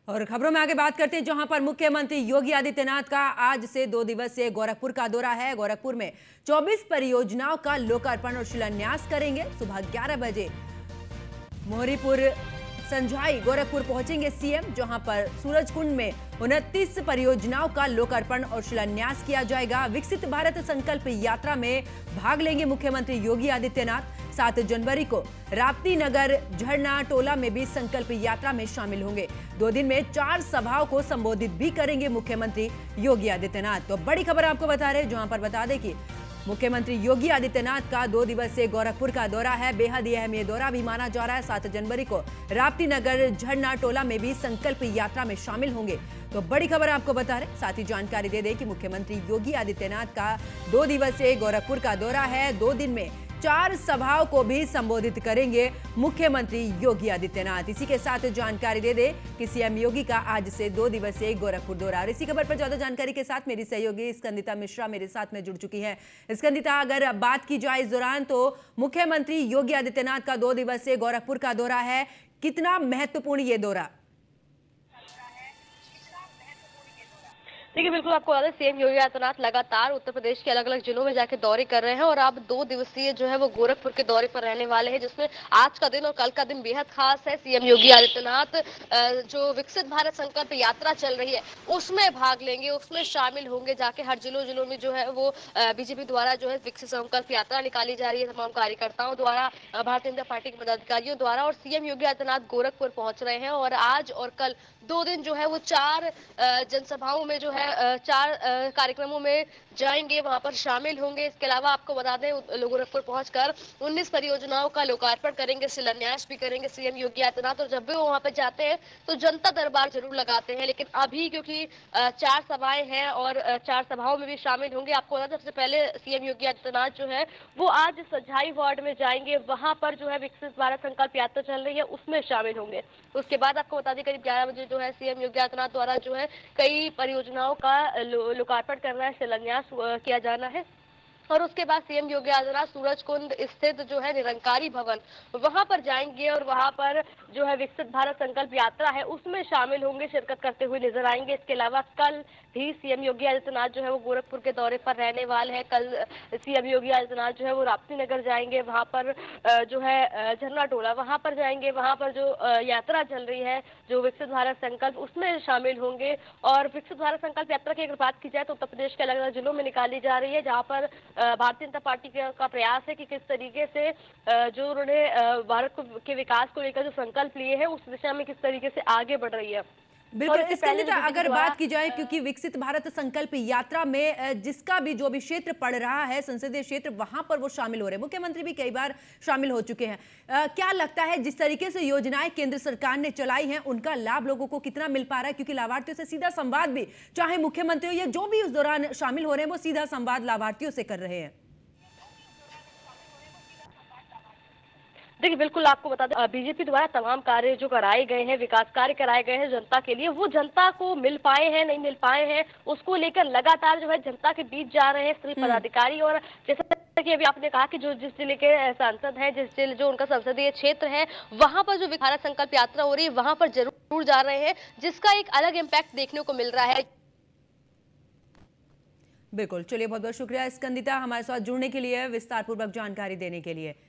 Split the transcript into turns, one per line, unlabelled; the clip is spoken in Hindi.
और खबरों में आगे बात करते हैं, जहां पर मुख्यमंत्री योगी आदित्यनाथ का आज से 2 दिवसीय गोरखपुर का दौरा है। गोरखपुर में 24 परियोजनाओं का लोकार्पण और शिलान्यास करेंगे। सुबह 11 बजे मोहरीपुर संजाई गोरखपुर पहुंचेंगे सीएम, जहां पर सूरजकुंड में 29 परियोजनाओं का लोकार्पण और शिलान्यास किया जाएगा। विकसित भारत संकल्प यात्रा में भाग लेंगे मुख्यमंत्री योगी आदित्यनाथ। 7 जनवरी को राप्ती नगर झरना टोला में भी संकल्प यात्रा में शामिल होंगे। 2 दिन में 4 सभाओं को संबोधित भी करेंगे मुख्यमंत्री योगी आदित्यनाथ। तो बड़ी खबर आपको बता रहे हैं, जहां पर बता दें कि मुख्यमंत्री योगी आदित्यनाथ का 2 दिवसीय गोरखपुर का दौरा है। बेहद ही अहम ये दौरा भी माना जा रहा है। 7 जनवरी को राप्ती नगर झरना टोला में भी संकल्प यात्रा में शामिल होंगे। तो बड़ी खबर आपको बता रहे, साथ ही जानकारी दे दें कि मुख्यमंत्री योगी आदित्यनाथ का 2 दिवसीय गोरखपुर का दौरा है। 2 दिन में 4 सभाओं को भी संबोधित करेंगे मुख्यमंत्री योगी आदित्यनाथ। इसी के साथ जानकारी दे दे कि सीएम योगी का आज से 2 दिवसीय गोरखपुर दौरा। और इसी खबर पर ज्यादा जानकारी के साथ मेरी सहयोगी स्कंदिता मिश्रा मेरे साथ में जुड़ चुकी है। स्कंदिता, अगर बात की जाए इस दौरान, तो मुख्यमंत्री योगी आदित्यनाथ का 2 दिवसीय गोरखपुर का दौरा है, कितना महत्वपूर्ण ये दौरा?
देखिए, बिल्कुल आपको बता दें, सीएम योगी आदित्यनाथ लगातार उत्तर प्रदेश के अलग अलग जिलों में जाकर दौरे कर रहे हैं और अब 2 दिवसीय जो है वो गोरखपुर के दौरे पर रहने वाले हैं, जिसमें आज का दिन और कल का दिन बेहद खास है। सीएम योगी आदित्यनाथ जो विकसित भारत संकल्प यात्रा चल रही है उसमें भाग लेंगे, उसमें शामिल होंगे। जाके हर जिलों में जो है वो बीजेपी द्वारा जो है विकसित संकल्प यात्रा निकाली जा रही है, तमाम कार्यकर्ताओं द्वारा, भारतीय जनता पार्टी के पदाधिकारियों द्वारा। और सीएम योगी आदित्यनाथ गोरखपुर पहुंच रहे हैं और आज और कल 2 दिन जो है वो 4 जनसभाओं में जो है 4 कार्यक्रमों में जाएंगे, वहां पर शामिल होंगे। इसके अलावा आपको बता दें, गोरखपुर पहुंचकर 19 परियोजनाओं का लोकार्पण करेंगे, शिलान्यास भी करेंगे सीएम योगी आदित्यनाथ। और जब भी वो वहां पर जाते हैं तो जनता दरबार जरूर लगाते हैं, लेकिन अभी क्योंकि 4 सभाएं हैं और 4 सभाओं में भी शामिल होंगे। आपको बता दें, सबसे पहले सीएम योगी आदित्यनाथ जो है वो आज संजाई वार्ड में जाएंगे, वहां पर जो है विकसित भारत संकल्प यात्रा चल रही है उसमें शामिल होंगे। उसके बाद आपको बता दें, करीब 11 बजे जो है सीएम योगी आदित्यनाथ द्वारा जो है कई परियोजनाओं का लोकार्पण करना है, शिलान्यास किया जाना है। और उसके बाद सीएम योगी आदित्यनाथ सूरजकुंड स्थित जो है निरंकारी भवन वहां पर जाएंगे और वहां पर जो है विकसित भारत संकल्प यात्रा है उसमें शामिल होंगे, शिरकत करते हुए नजर आएंगे। इसके अलावा कल भी सीएम योगी आदित्यनाथ जो है वो गोरखपुर के दौरे पर रहने वाले हैं। कल सीएम योगी आदित्यनाथ जो है वो राप्ती नगर जाएंगे, वहां पर जो है झरना टोला वहां पर जाएंगे, वहां पर जो यात्रा चल रही है जो विकसित भारत संकल्प उसमें शामिल होंगे। और विकसित भारत संकल्प यात्रा की अगर बात की जाए तो उत्तर प्रदेश के अलग अलग जिलों में निकाली जा रही है, जहाँ पर भारतीय जनता पार्टी का प्रयास है कि किस तरीके से जो उन्होंने भारत के विकास को लेकर जो संकल्प लिए हैं उस दिशा में किस तरीके से आगे बढ़ रही है।
बिल्कुल, स्कंदिता, अगर बात की जाए, क्योंकि विकसित भारत संकल्प यात्रा में जिसका भी जो भी क्षेत्र पड़ रहा है, संसदीय क्षेत्र, वहां पर वो शामिल हो रहे हैं। मुख्यमंत्री भी कई बार शामिल हो चुके हैं। क्या लगता है, जिस तरीके से योजनाएं केंद्र सरकार ने चलाई हैं उनका लाभ लोगों को कितना मिल पा रहा है? क्योंकि लाभार्थियों से सीधा संवाद भी, चाहे मुख्यमंत्री हो या जो भी उस दौरान शामिल हो रहे हैं, वो सीधा संवाद लाभार्थियों से कर रहे हैं।
देखिए, बिल्कुल आपको बता दें, बीजेपी द्वारा तमाम कार्य जो कराए गए हैं, विकास कार्य कराए गए हैं जनता के लिए, वो जनता को मिल पाए हैं नहीं मिल पाए हैं, उसको लेकर लगातार जो है जनता के बीच जा रहे हैं सभी पदाधिकारी। और जैसा कि अभी आपने कहा कि जो जिस जिले के सांसद हैं, जिस जिले जो उनका संसदीय क्षेत्र है, वहां पर जो भारत संकल्प यात्रा हो रही है वहां पर जरूर जा रहे हैं, जिसका एक अलग इम्पैक्ट देखने को मिल रहा है।
बिल्कुल, चलिए, बहुत बहुत शुक्रिया स्कंदिता हमारे साथ जुड़ने के लिए, विस्तारपूर्वक जानकारी देने के लिए।